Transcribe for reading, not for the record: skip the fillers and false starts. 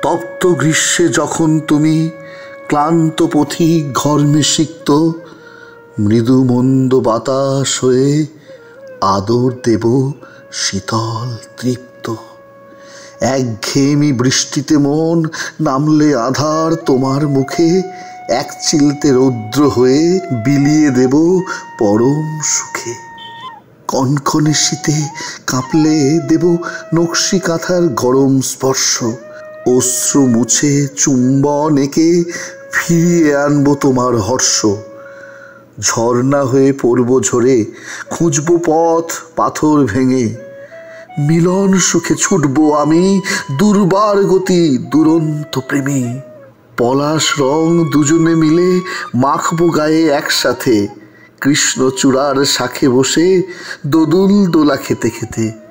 তপ্ত গ্রীষ্মে যখন তুমি ক্লান্ত পথিক ঘর্মে সিক্ত, মৃদু মন্দ বাতাস হয়ে আদর দেব শীতল তৃপ্ত। একঘেয়েমি বৃষ্টিতে মন নামলে আধার তোমার মুখে, এক চিলতে রৌদ্র হয়ে বিলিয়ে দেব পরম সুখে। কনকনে শীতে কাঁপলে দেব নকশি কাঁথার গরম স্পর্শ, অশ্রু মুছে চুম্বন এঁকে ফিরিয়ে আনবো তোমার হর্ষ। ঝর্ণা হয়ে পড়ব ঝরে খুঁজব পথ পাথর ভেঙে, মিলন সুখে ছুটবো আমি দুর্বার গতি দুরন্ত প্রেমে। পলাশ রং দুজনে মিলে মাখবো গায়ে একসাথে, কৃষ্ণচূড়ার শাখে বসে দোদুল দোলা খেতে খেতে।